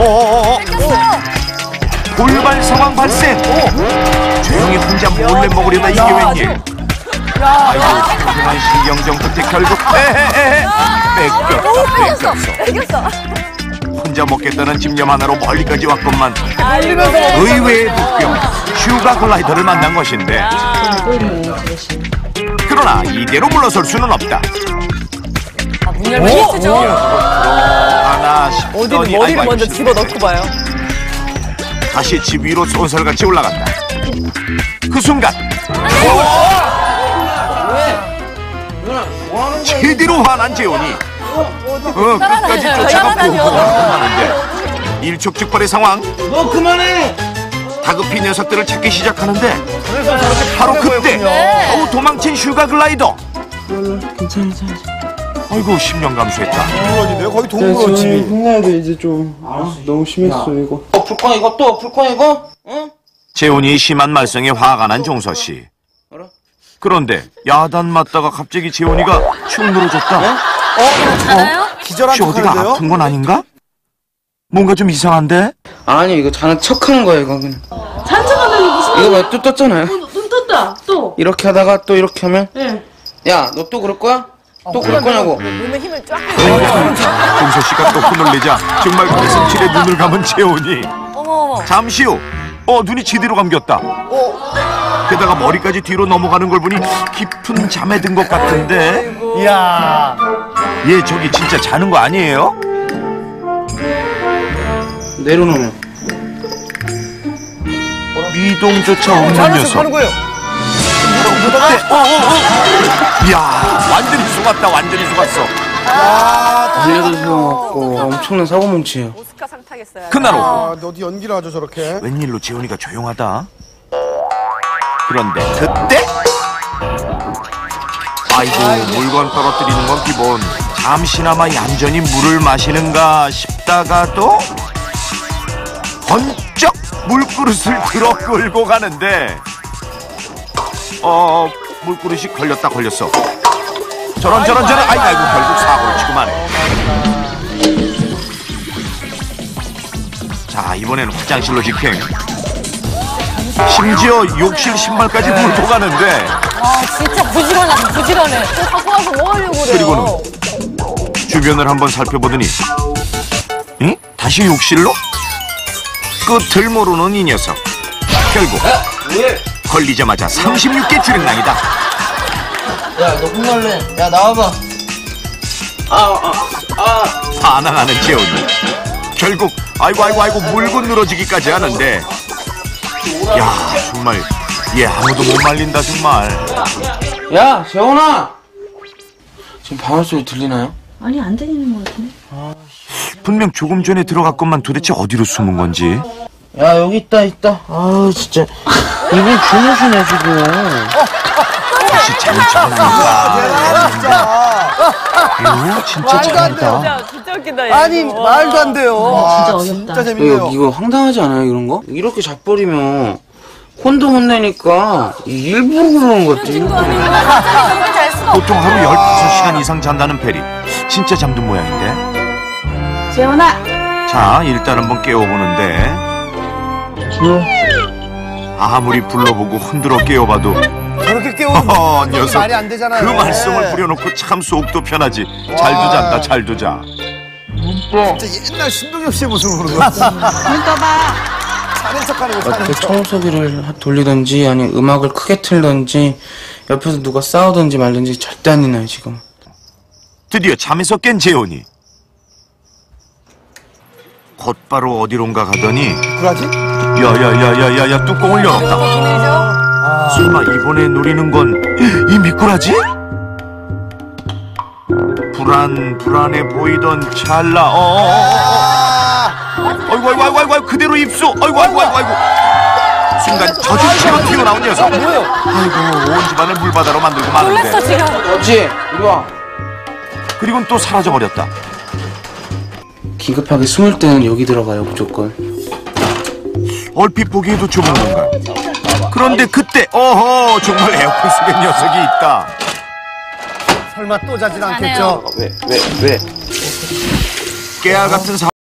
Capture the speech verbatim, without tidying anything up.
어어어. 돌발 상황 발생. 조용히 혼자 몰래 먹으려다 이게 웬일? 아이고, 소중한 신경전 끝에 결국 에헤헤 뺏겼다 뺏겼어. 혼자 먹겠다는 집념 하나로 멀리까지 왔건만 의외의 독병 슈가 글라이더를 만난 것인데, 그러나 이대로 물러설 수는 없다. 아, 문 열면 히트죠? 하나 싶더니 어디 머리를 먼저 집어넣고 봐요. 다시 집 위로 쏜살같이 올라간다. 그 순간 제대로 화난 재훈이 어, 끝까지 쫓아가 보고하는데 일촉즉발의 상황. 너 그만해. 다급히 녀석들을 찾기 시작하는데 바로 그때 어우, 도망친 슈가 글라이더. 괜찮아, 괜찮아. 아이고, 십년 감수했다. 동물원인데요? 거의 동물원집이. 흥나도 이제 좀 아, 너무 심했어 이거. 어, 불꺼 이거 또 불꺼 이거? 응? 재훈이 심한 말썽에 화가 난 종서 씨. 그런데 야단 맞다가 갑자기 재훈이가 축 늘어졌다. 어? 괜찮아요? 기절한 혹시 어디가 척하는데요? 아픈 건 아닌가? 뭔가 좀 이상한데? 아니 이거 자는 척하는 거야 이거 그냥. 잔척하는 무슨 이거 봐 또 떴잖아요. 눈, 눈 떴다 또. 이렇게 하다가 또 이렇게 하면 예. 야 너 또 그럴 거야? 또 그럴 거냐고. 몸에 힘을 쫙 종서 씨가 또 손을 내자 정말 가슴칠에 눈을 감은 재훈이. 어머 어머. 잠시 후, 어 눈이 제대로 감겼다. 게다가 머리까지 뒤로 넘어가는 걸 보니 깊은 잠에 든 것 같은데. 이야. 얘 저기 진짜 자는 거 아니에요? 내려놓으면. 미동조차 없는 자는 녀석. 척하는 거예요. 그때 어, 어, 어. 이야, 완전히 속았다. 완전히 속았어. 달려도 소용없고 엄청난 사고뭉치예요. 오스카 상 타겠어요. 그날 오후 아, 어디 연기를 하죠 저렇게? 웬일로 재훈이가 조용하다. 그런데 그때 아이고, 물건 떨어뜨리는 건 기본. 잠시나마 얌전히 물을 마시는가 싶다가도 번쩍 물그릇을 들어 끌고 가는데 어 물그릇이 걸렸다 걸렸어. 저런 저런 저런. 아이고 아이고, 결국 사고를 치고 마네. 자, 이번에는 화장실로 직행. 심지어 욕실 신발까지 물고 가는데, 아 진짜 부지런해 부지런해. 또 갖고 와서 뭐 하려고 그래요? 그리고는 주변을 한번 살펴보더니 응? 다시 욕실로? 끝을 모르는 이 녀석. 결국 왜? 걸리자마자 삼십육 개 줄행랑이다. 야 너 혼날래? 야 나와봐. 아아아 아. 반항하는 재훈이. 결국 아이고 아이고 아이고 물고 늘어지기까지 하는데, 야 정말 얘 아무도 못 말린다 정말. 야 재원아. 지금 방울 소리 들리나요? 아니 안 들리는 것 같은데. 분명 조금 전에 들어갔건만 도대체 어디로 숨은 건지. 야 여기 있다 있다. 아우 진짜 이분 주무시네 지금. 다시 잘 쳤는가. 진짜. 진짜 말도 안 잘한다. 진짜 진짜 웃긴다. 얘. 아니 말도 안 돼요. 아, 진짜 와, 어렵다. 진짜 재밌네요. 이거, 이거 황당하지 않아요 이런 거? 이렇게 잡버리면 혼도 못 내니까 일부러 그러는 것 같아. 그렇게 잘 수가 없어. 보통 하루 열다섯 시간 이상 잔다는 페리. 진짜 잠든 모양인데. 재원아. 자, 일단 한번 깨워보는데 아무리 불러보고 흔들어 깨워봐도 저렇게 깨우는 허허, 녀석. 말이 안 되잖아요. 그 말썽을 부려놓고 참 속도 편하지. 잘도 잔다 잘도 자. 진짜 옛날 신동엽 씨의 모습을 보는 거야. 눈 떠봐. 사는 척하는 거, 사는 그 척. 청소기를 돌리든지 아니 음악을 크게 틀든지 옆에서 누가 싸우든지 말든지 절대 안 일어나요 지금. 드디어 잠에서 깬 재훈이 곧바로 어디론가 가더니 그러지? 야야야야야야 뚜껑을 열었다. 설마 이번에 노리는 건 이 미꾸라지? 불안 불안해 보이던 찰나 어어어어. 아이고 아이고 아이고 아이고 그대로 입수. 아이고 아이고 아이고 아이고. 순간 젖은 채로 튀어나온 녀석. 뭐예요? 아이고 온 집안을 물바다로 만들고 놀랬어 마는데. 지금. 어지 이리 와. 그리고는 또 사라져 버렸다. 기급하게 숨을 때는 여기 들어가요 무조건. 얼핏 보기에도 좁은 공간. 그런데 그때 어허 정말 에어컨 속에 녀석이 있다. 설마 또 자진 않겠죠? 왜 왜 왜? 깨알 같은 사